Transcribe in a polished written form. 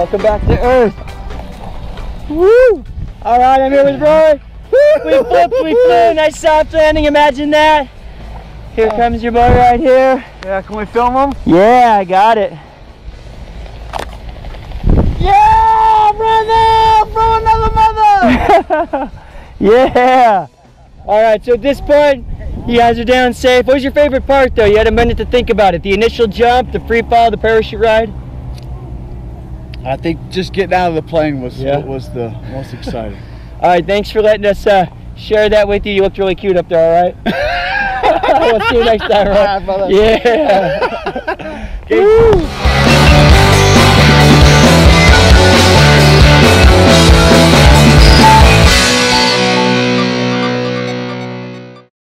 Welcome back to Earth. Woo! All right, I'm here with Roy. We flipped, we flew. Nice soft landing. Imagine that. Here comes your boy right here. Yeah, can we film him? Yeah, I got it. Yeah, brother! Throw another mother! Yeah. All right, so at this point, you guys are down safe. What was your favorite part, though? You had a minute to think about it. The initial jump, the free fall, the parachute ride? I think just getting out of the plane was what was the most exciting. All right, thanks for letting us share that with you. You looked really cute up there, all right? We'll see you next time, right? All right, brother. Yeah.